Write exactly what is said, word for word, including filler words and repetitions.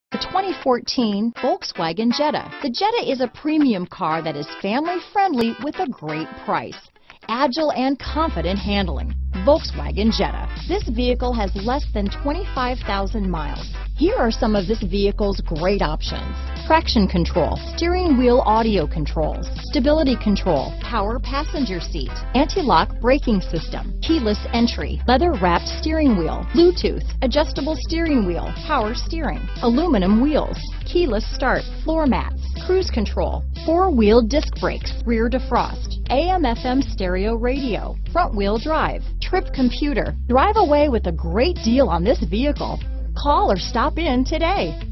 The twenty fourteen Volkswagen Jetta. The Jetta is a premium car that is family-friendly with a great price. Agile and confident handling. Volkswagen Jetta. This vehicle has less than twenty-five thousand miles. Here are some of this vehicle's great options: traction control, steering wheel audio controls, stability control, power passenger seat, anti-lock braking system, keyless entry, leather-wrapped steering wheel, Bluetooth, adjustable steering wheel, power steering, aluminum wheels, keyless start, floor mats, cruise control, four-wheel disc brakes, rear defrost, A M F M stereo radio, front-wheel drive, trip computer. Drive away with a great deal on this vehicle. Call or stop in today.